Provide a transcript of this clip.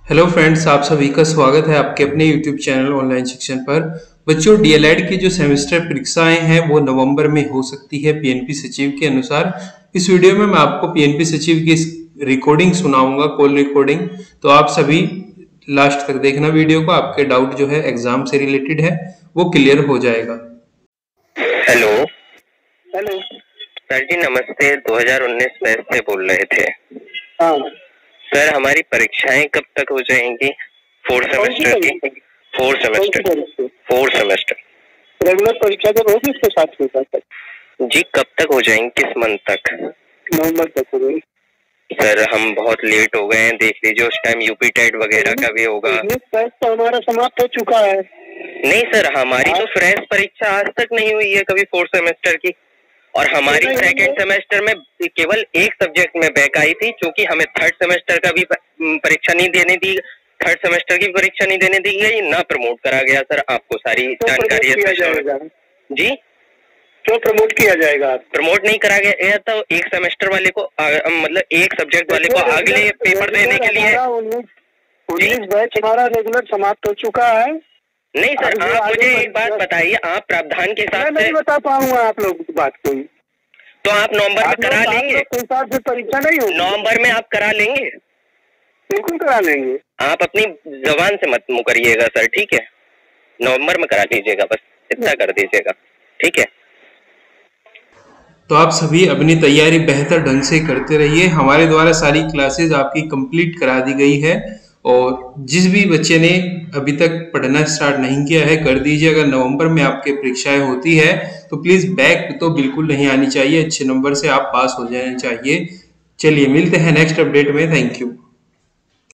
Hello friends, आप सभी का स्वागत है आपके अपने यूट्यूब चैनल ऑनलाइन शिक्षण पर। बच्चों, डीएलएड की जो सेमेस्टर परीक्षाएं हैं वो नवंबर में हो सकती है पीएनपी सचिव के अनुसार। इस वीडियो में मैं आपको पीएनपी सचिव की रिकॉर्डिंग सुनाऊंगा, कॉल रिकॉर्डिंग। तो आप सभी लास्ट तक देखना वीडियो को, आपके डाउट जो है एग्जाम से रिलेटेड है वो क्लियर हो जाएगा। हेलो हेलो सर जी, नमस्ते। 2019 बैच से बोल रहे थे। हाँ सर, हमारी परीक्षाएं कब तक हो जाएंगी? फोर्थ सेमेस्टर की। फोर्थ सेमेस्टर रेगुलर परीक्षा जब होगी उसके साथ होगा तक। जी, कब तक हो जाएंगी? किस मंथ तक? नवंबर तक हो गई। सर, हम बहुत लेट हो गए हैं, देख लीजिए। उस टाइम यूपी टेट वगैरह का भी होगा। तो हमारा समाप्त हो चुका है। नहीं सर, हमारी तो फ्रेश परीक्षा आज तक नहीं हुई है कभी फोर्थ सेमेस्टर की। और हमारी सेकेंड सेमेस्टर में केवल एक सब्जेक्ट में बैक आई थी, क्योंकि हमें थर्ड सेमेस्टर का भी परीक्षा नहीं देने दी, थर्ड सेमेस्टर की परीक्षा नहीं देने दी गई, ना प्रमोट करा गया। सर, आपको सारी जानकारी है। जी, क्यों प्रमोट किया जाएगा? प्रमोट नहीं करा गया तो एक सेमेस्टर वाले को मतलब एक सब्जेक्ट वाले को अगले पेपर देने के लिए 19 बैच हमारा रेगुलर समाप्त हो चुका है। नहीं सर, आप मुझे एक बात बताइए, आप प्रावधान के हिसाब से नहीं बता पाऊंगा आप लोग की बात को। तो आप नवंबर में करा लेंगे? हिसाब से परीक्षा नहीं होगी। नवंबर में आप करा लेंगे? बिल्कुल करा लेंगे। आप अपनी जबान से मत मुकरिएगा सर, ठीक है? नवंबर में करा लीजिएगा, बस इतना कर दीजिएगा, ठीक है? तो आप सभी अपनी तैयारी बेहतर ढंग से करते रहिए। हमारे द्वारा सारी क्लासेस आपकी कंप्लीट करा दी गई है, और जिस भी बच्चे ने अभी तक पढ़ना स्टार्ट नहीं किया है कर दीजिए। अगर नवंबर में आपके परीक्षाएं होती है तो प्लीज बैक तो बिल्कुल नहीं आनी चाहिए, अच्छे नंबर से आप पास हो जाने चाहिए। चलिए, मिलते हैं नेक्स्ट अपडेट में। Thank you.